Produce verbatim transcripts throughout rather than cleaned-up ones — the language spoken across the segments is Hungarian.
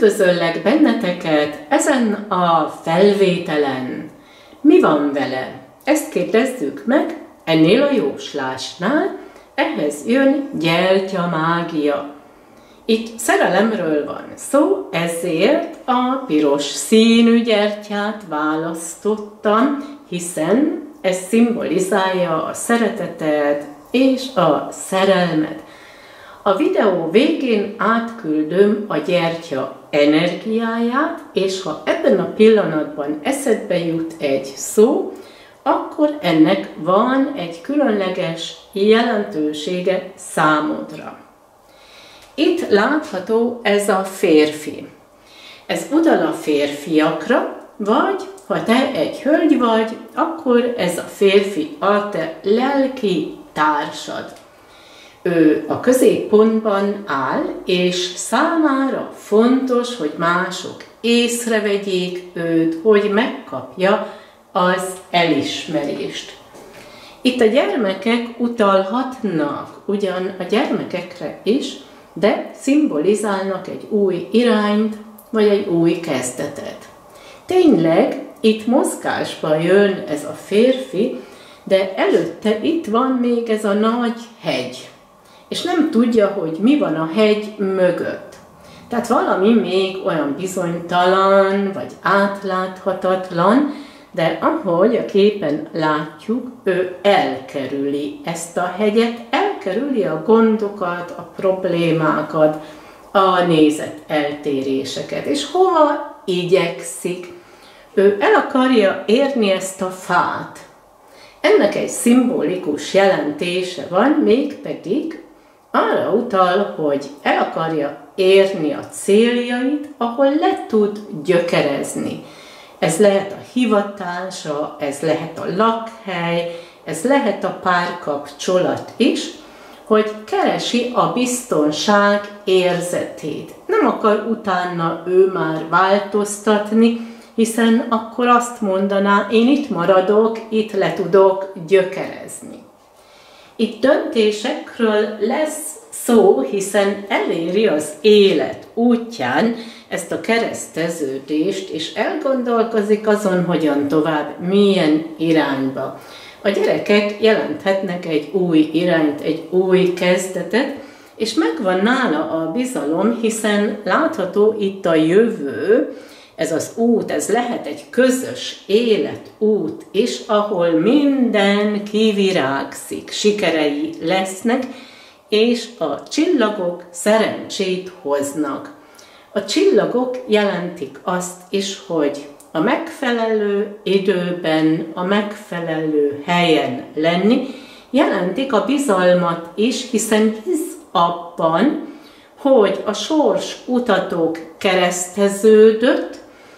Üdvözöllek benneteket ezen a felvételen. Mi van vele? Ezt kérdezzük meg ennél a jóslásnál. Ehhez jön gyertyamágia. Itt szerelemről van szó, ezért a piros színű gyertyát választottam, hiszen ez szimbolizálja a szeretetet és a szerelmet. A videó végén átküldöm a gyertya energiáját, és ha ebben a pillanatban eszedbe jut egy szó, akkor ennek van egy különleges jelentősége számodra. Itt látható ez a férfi. Ez utal a férfiakra, vagy ha te egy hölgy vagy, akkor ez a férfi a te lelki társad. Ő a középpontban áll, és számára fontos, hogy mások észrevegyék őt, hogy megkapja az elismerést. Itt a gyermekek utalhatnak ugyan a gyermekekre is, de szimbolizálnak egy új irányt, vagy egy új kezdetet. Tényleg itt mozgásba jön ez a férfi, de előtte itt van még ez a nagy hegy, és nem tudja, hogy mi van a hegy mögött. Tehát valami még olyan bizonytalan, vagy átláthatatlan, de ahogy a képen látjuk, ő elkerüli ezt a hegyet, elkerüli a gondokat, a problémákat, a nézeteltéréseket. És hova igyekszik? Ő el akarja érni ezt a fát. Ennek egy szimbolikus jelentése van, mégpedig arra utal, hogy el akarja érni a céljait, ahol le tud gyökerezni. Ez lehet a hivatása, ez lehet a lakhely, ez lehet a párkapcsolat is, hogy keresi a biztonság érzetét. Nem akar utána ő már változtatni, hiszen akkor azt mondaná, én itt maradok, itt le tudok gyökerezni. Itt döntésekről lesz szó, hiszen eléri az élet útján ezt a kereszteződést, és elgondolkozik azon, hogyan tovább, milyen irányba. A gyerekek jelenthetnek egy új irányt, egy új kezdetet, és megvan nála a bizalom, hiszen látható itt a jövő, ez az út, ez lehet egy közös életút is, ahol minden kivirágzik, sikerei lesznek, és a csillagok szerencsét hoznak. A csillagok jelentik azt is, hogy a megfelelő időben, a megfelelő helyen lenni, jelentik a bizalmat is, hiszen hisz abban, hogy a sors utatók kereszteződött,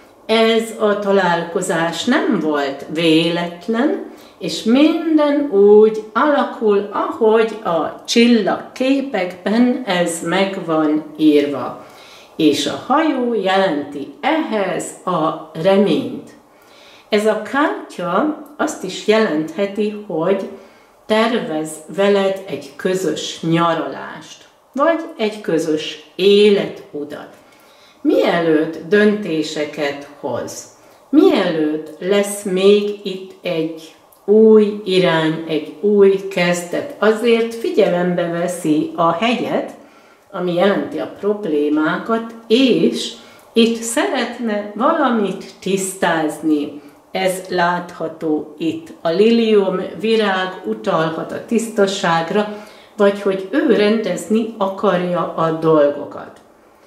ez a találkozás nem volt véletlen, és minden úgy alakul, ahogy a csillagképekben ez meg van írva. És a hajó jelenti ehhez a reményt. Ez a kártya azt is jelentheti, hogy tervez veled egy közös nyaralást, vagy egy közös életutat. Mielőtt döntéseket hoz, mielőtt lesz még itt egy új irány, egy új kezdet, azért figyelembe veszi a hegyet, ami jelenti a problémákat, és itt szeretne valamit tisztázni. Ez látható itt. A lilium virág utalhat a tisztaságra, vagy hogy ő rendezni akarja a dolgokat.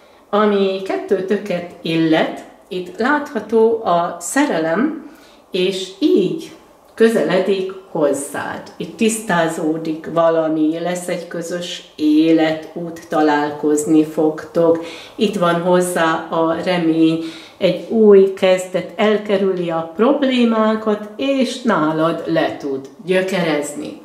Ami kettőtöket illet, itt látható a szerelem, és így közeledik hozzád. Itt tisztázódik valami, lesz egy közös életút, találkozni fogtok. Itt van hozzá a remény, egy új kezdet, elkerüli a problémákat, és nálad le tud gyökerezni.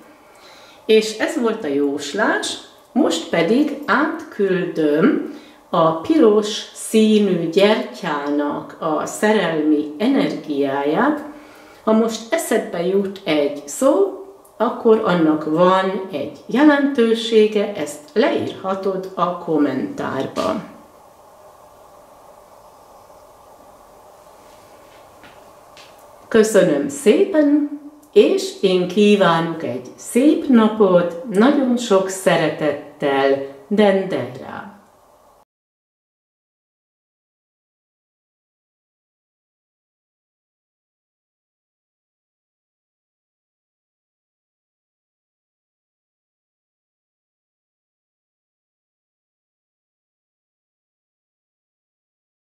És ez volt a jóslás, most pedig átküldöm a piros színű gyertyának a szerelmi energiáját. Ha most eszedbe jut egy szó, akkor annak van egy jelentősége, ezt leírhatod a kommentárba. Köszönöm szépen, és én kívánok egy szép napot, nagyon sok szeretettel, Denderrá.